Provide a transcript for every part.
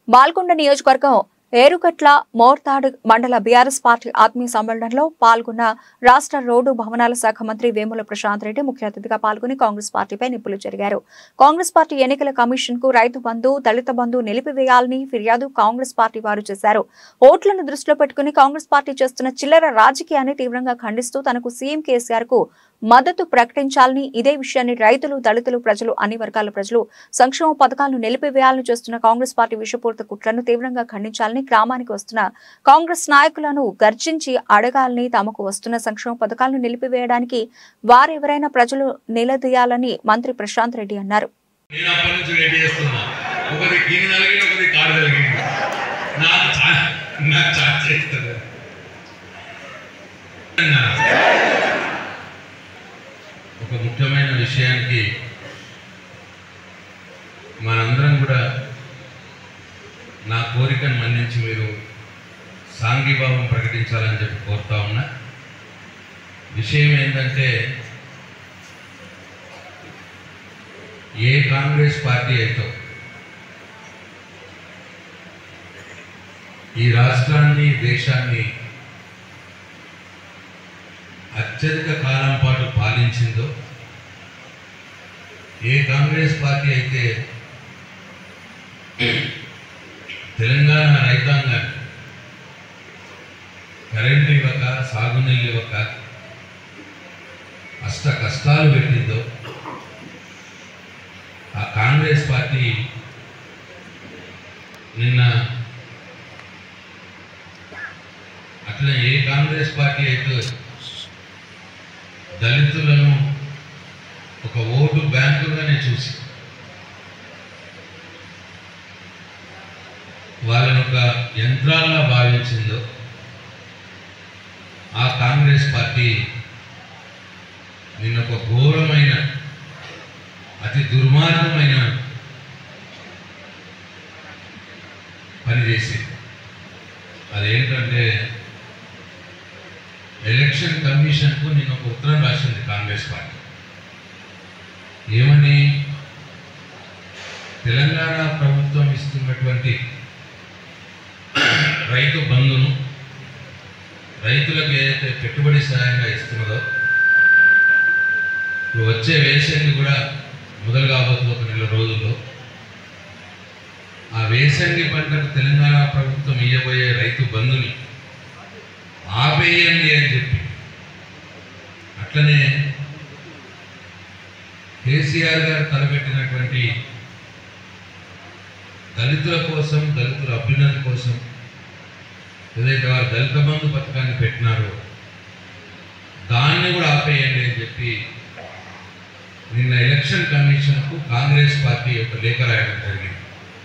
బాల్కొండ నియోజకవర్గం ఏరుకట్ల మోర్తాడ్ మండల BRS party ఆత్మీయ సమ్మేళనంలో పాల్గొన్న రాష్ట్ర రోడ్డు భవనాల శాఖ మంత్రి వేముల ప్రశాంత్ రెడ్డి ముఖ్య అతిథిగా పాల్గొని కాంగ్రెస్ పార్టీపై నిప్పులు చెరిగారు. కాంగ్రెస్ పార్టీ ఎన్నికల కమిషన్ కు రైతు బంధు, దళిత బంధు నిలిపివేయాలని ఫిర్యాదు కాంగ్రెస్ పార్టీ వారు చేశారు. ఓట్లను దృష్టిలో పెట్టుకుని కాంగ్రెస్ పార్టీ చేస్తున్న చిల్లర రాజకీయాన్ని తీవ్రంగా ఖండిస్తూ తనకు సీఎం కేసీఆర్ కు మద్దతు ప్రకటించాలని, ఇదే విషయాన్ని రైతులు, దళితులు, ప్రజలు, అన్ని వర్గాల ప్రజలు సంక్షేమ పథకాలను నిలిపివేయాలని చేస్తున్న కాంగ్రెస్ పార్టీ విషపూరిత కుట్రను తీవ్రంగా ఖండించాలని, గ్రామానికి వస్తున్న కాంగ్రెస్ నాయకులను గర్జించి అడగాలని, తమకు వస్తున్న సంక్షేమ పథకాలను నిలిపివేయడానికి వారెవరైనా ప్రజలు నిలదీయాలని మంత్రి ప్రశాంత్ రెడ్డి అన్నారు. ఒక ముఖ్యమైన విషయానికి మనందరం కూడా నా కోరికను మన్నించి మీరు సాంఘీభావం ప్రకటించాలని చెప్పి కోరుతా ఉన్నా. విషయం ఏంటంటే, ఏ కాంగ్రెస్ పార్టీ అయితే ఈ రాష్ట్రాన్ని, దేశాన్ని అత్యధిక కాలం పాటు పాలించిందో, ఏ కాంగ్రెస్ పార్టీ అయితే తెలంగాణ రైతాంగాన్ని కరెంటు ఇవ్వక, సాగునీళ్ళు ఇవ్వక అష్ట కష్టాలు పెట్టిందో, ఆ కాంగ్రెస్ పార్టీ నిన్న అట్లా ఏ కాంగ్రెస్ పార్టీ అయితే దళితులను ఒక ఓటు బ్యాంకుగానే చూసి వాళ్ళని ఒక యంత్రాల్లో భావించిందో, ఆ కాంగ్రెస్ పార్టీ నిన్న ఒక ఘోరమైన, అతి దుర్మార్గమైన పని చేసింది. అదేంటంటే, ఎలక్షన్ కమిషన్కు నిన్న ఒక ఉత్తరం రాసింది కాంగ్రెస్ పార్టీ. ఏమని? తెలంగాణ ప్రభుత్వం ఇస్తున్నటువంటి రైతు బంధును, రైతులకు ఏదైతే పెట్టుబడి సహాయంగా ఇస్తున్నదో, ఇప్పుడు వచ్చే వేసంగి కూడా మొదలు కాబోతుంది ఒక నెల రోజుల్లో. ఆ వేసంగి పంటకు తెలంగాణ ప్రభుత్వం ఇవ్వబోయే రైతు బంధుని ఆపేయండి అని చెప్పి, అట్లనే కేసీఆర్ గారు తలపెట్టినటువంటి దళితుల కోసం, దళితుల అభ్యున్నతి కోసం ఏదైతే వారు దళిత బంధు పథకాన్ని పెట్టినారో దాన్ని కూడా ఆపేయండి అని చెప్పి నిన్న ఎలక్షన్ కమిషన్కు కాంగ్రెస్ పార్టీ యొక్క లేఖ రాయడం జరిగింది.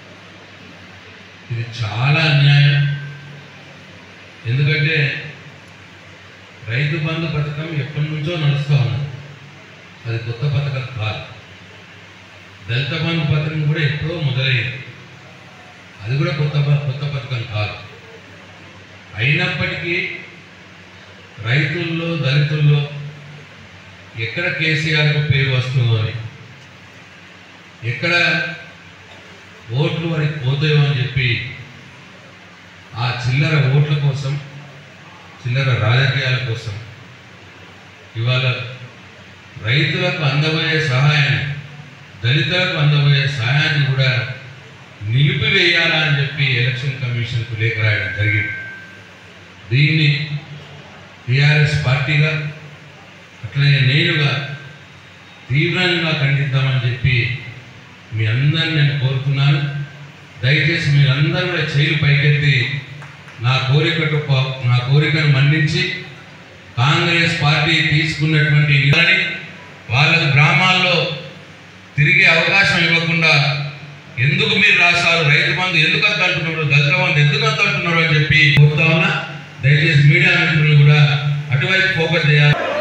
ఇది చాలా అన్యాయం. ఎందుకంటే రైతు బంధు పథకం ఎప్పటి నుంచో నడుస్తూ ఉన్నది, అది కొత్త పథకం కాదు. దళిత బంధు పథకం కూడా ఎప్పుడో మొదలైంది, అది కూడా కొత్త పథకం కాదు. అయినప్పటికీ రైతుల్లో, దళితుల్లో ఎక్కడ కేసీఆర్కు పేరు వస్తుందో అని, ఎక్కడ ఓట్లు వారికి పోతాయో అని చెప్పి ఆ చిల్లర ఓట్ల కోసం, చిల్లర రాజకీయాల కోసం ఇవాళ రైతులకు అందబోయే సహాయాన్ని, దళితులకు అందబోయే సహాయాన్ని కూడా నిలిపివేయాలా అని చెప్పి ఎలక్షన్ కమిషన్కు లేఖ రాయడం జరిగింది. దీన్ని టీఆర్ఎస్ పార్టీగా, అట్లనే నేనుగా తీవ్రంగా ఖండిద్దామని చెప్పి మీ అందరిని నేను కోరుతున్నాను. దయచేసి మీరందరూ కూడా చేతులు పైకెత్తి నా కోరికను మన్నించి కాంగ్రెస్ పార్టీ తీసుకున్నటువంటి నిధులని వాళ్ళకు గ్రామాల్లో తిరిగే అవకాశం ఇవ్వకుండా, ఎందుకు మీరు రాష్ట్రాలు రైతు బంధు ఎందుకు అంత అంటున్నారు, దళిత బంధు ఎందుకు అంత అంటున్నారు అని చెప్పి కోరుతా ఉన్నా. దయచేసి మీడియా మిత్రులు కూడా అటువైపు ఫోకస్ చేయాలి.